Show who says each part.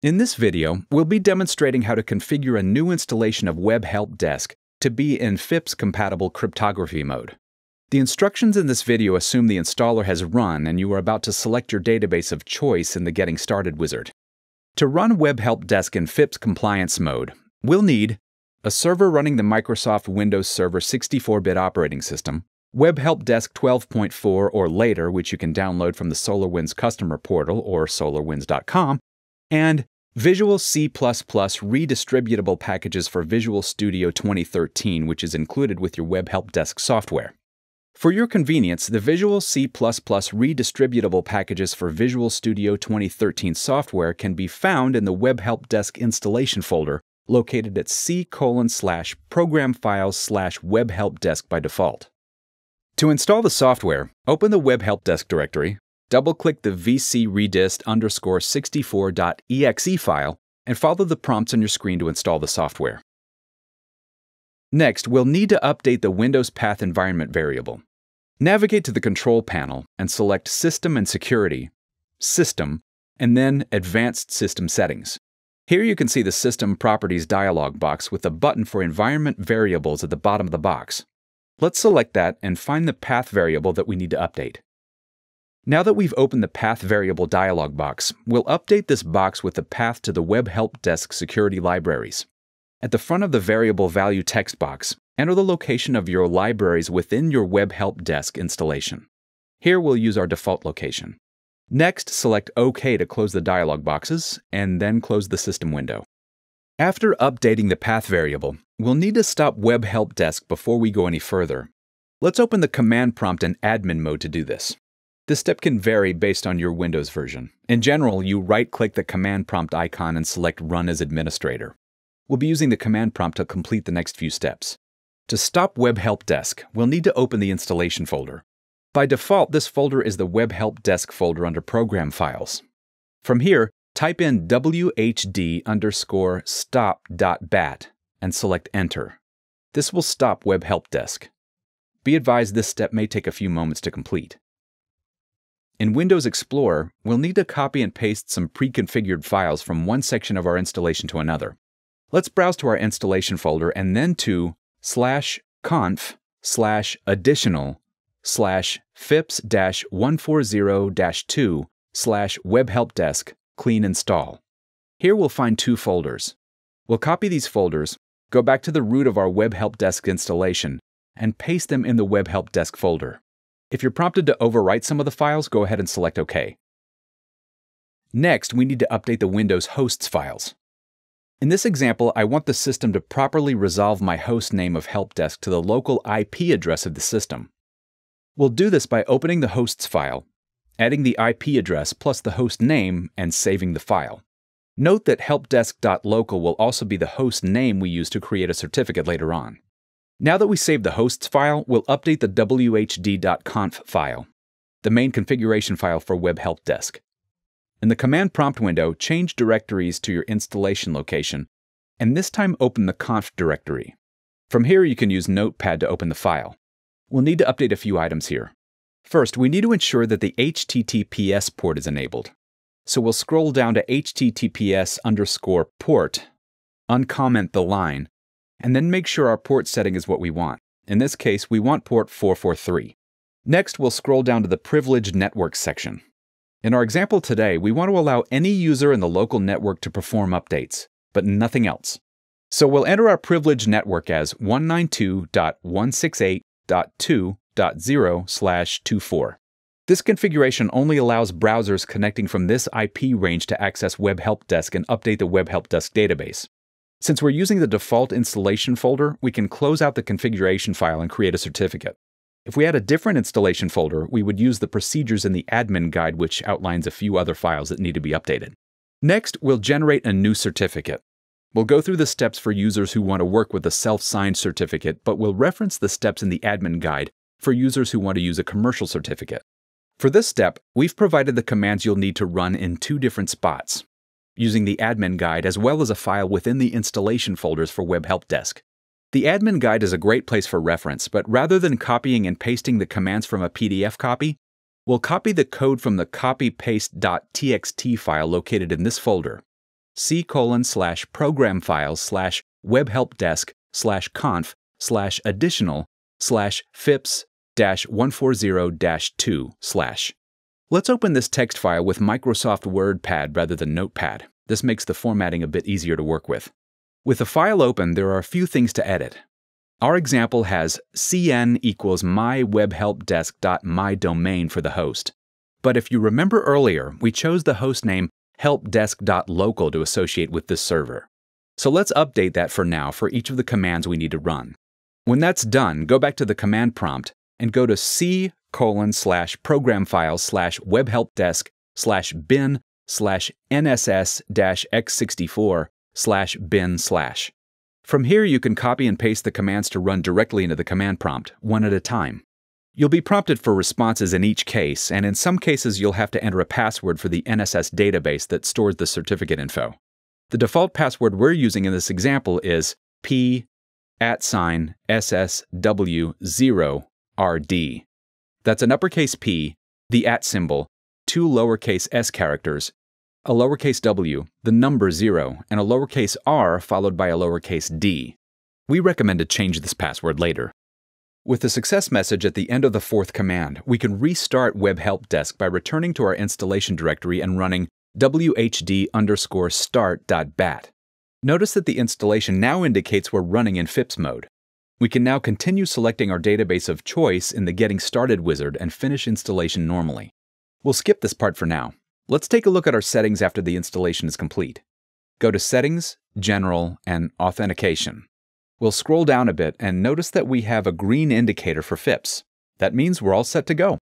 Speaker 1: In this video, we'll be demonstrating how to configure a new installation of Web Help Desk to be in FIPS-compatible cryptography mode. The instructions in this video assume the installer has run and you are about to select your database of choice in the Getting Started wizard. To run Web Help Desk in FIPS compliance mode, we'll need a server running the Microsoft Windows Server 64-bit operating system, Web Help Desk 12.4 or later, which you can download from the SolarWinds customer portal or solarwinds.com, and Visual C++ redistributable packages for Visual Studio 2013, which is included with your Web Help Desk software. For your convenience, the Visual C++ redistributable packages for Visual Studio 2013 software can be found in the Web Help Desk installation folder located at c:/program files/Web Help Desk by default. To install the software, open the Web Help Desk directory, double-click the vcredist_64.exe file, and follow the prompts on your screen to install the software. Next, we'll need to update the Windows Path Environment variable. Navigate to the Control panel and select System and Security, System, and then Advanced System Settings. Here you can see the System Properties dialog box with a button for environment variables at the bottom of the box. Let's select that and find the path variable that we need to update. Now that we've opened the Path Variable dialog box, we'll update this box with the path to the Web Help Desk security libraries. At the front of the variable value text box, enter the location of your libraries within your Web Help Desk installation. Here we'll use our default location. Next, select OK to close the dialog boxes, and then close the system window. After updating the path variable, we'll need to stop Web Help Desk before we go any further. Let's open the command prompt in admin mode to do this. This step can vary based on your Windows version. In general, you right-click the command prompt icon and select Run as Administrator. We'll be using the command prompt to complete the next few steps. To stop Web Help Desk, we'll need to open the installation folder. By default, this folder is the Web Help Desk folder under Program Files. From here, type in whd_stop.bat and select Enter. This will stop Web Help Desk. Be advised this step may take a few moments to complete. In Windows Explorer, we'll need to copy and paste some pre-configured files from one section of our installation to another. Let's browse to our installation folder and then to /conf/additional/fips-140-2/webhelpdesk clean install. Here we'll find two folders. We'll copy these folders, go back to the root of our Web Help Desk installation, and paste them in the Web Help Desk folder. If you're prompted to overwrite some of the files, go ahead and select OK. Next, we need to update the Windows hosts files. In this example, I want the system to properly resolve my host name of Help Desk to the local IP address of the system. We'll do this by opening the hosts file, adding the IP address plus the host name, and saving the file. Note that helpdesk.local will also be the host name we use to create a certificate later on. Now that we saved the hosts file, we'll update the whd.conf file, the main configuration file for Web Help Desk. In the command prompt window, change directories to your installation location, and this time open the conf directory. From here, you can use Notepad to open the file. We'll need to update a few items here. First, we need to ensure that the HTTPS port is enabled. So we'll scroll down to HTTPS_port, uncomment the line, and then make sure our port setting is what we want. In this case, we want port 443. Next, we'll scroll down to the Privileged Network section. In our example today, we want to allow any user in the local network to perform updates, but nothing else. So we'll enter our privileged network as 192.168.2.0/24. This configuration only allows browsers connecting from this IP range to access Web Help Desk and update the Web Help Desk database. Since we're using the default installation folder, we can close out the configuration file and create a certificate. If we had a different installation folder, we would use the procedures in the admin guide, which outlines a few other files that need to be updated. Next, we'll generate a new certificate. We'll go through the steps for users who want to work with a self-signed certificate, but we'll reference the steps in the admin guide for users who want to use a commercial certificate. For this step, we've provided the commands you'll need to run in two different spots, using the admin guide as well as a file within the installation folders for Web Help Desk. The admin guide is a great place for reference, but rather than copying and pasting the commands from a PDF copy, we'll copy the code from the copy-paste.txt file located in this folder. c:/program-file/webhelpdesk/conf/additional/fips-140-2/. Let's open this text file with Microsoft WordPad rather than Notepad. This makes the formatting a bit easier to work with. With the file open, there are a few things to edit. Our example has cn equals mywebhelpdesk.mydomain for the host. But if you remember earlier, we chose the host name helpdesk.local to associate with this server. So let's update that for now for each of the commands we need to run. When that's done, go back to the command prompt and go to c:/program-file/webhelpdesk/bin/nss-x64/bin/. From here, you can copy and paste the commands to run directly into the command prompt, one at a time. You'll be prompted for responses in each case, and in some cases you'll have to enter a password for the NSS database that stores the certificate info. The default password we're using in this example is p@SSW0RD. That's an uppercase P, the @symbol, 2 lowercase s characters, a lowercase w, the number 0, and a lowercase r followed by a lowercase d. We recommend to change this password later. With the success message at the end of the 4th command, we can restart Web Help Desk by returning to our installation directory and running whd_start.bat. Notice that the installation now indicates we're running in FIPS mode. We can now continue selecting our database of choice in the Getting Started wizard and finish installation normally. We'll skip this part for now. Let's take a look at our settings after the installation is complete. Go to Settings, General, and Authentication. We'll scroll down a bit and notice that we have a green indicator for FIPS. That means we're all set to go.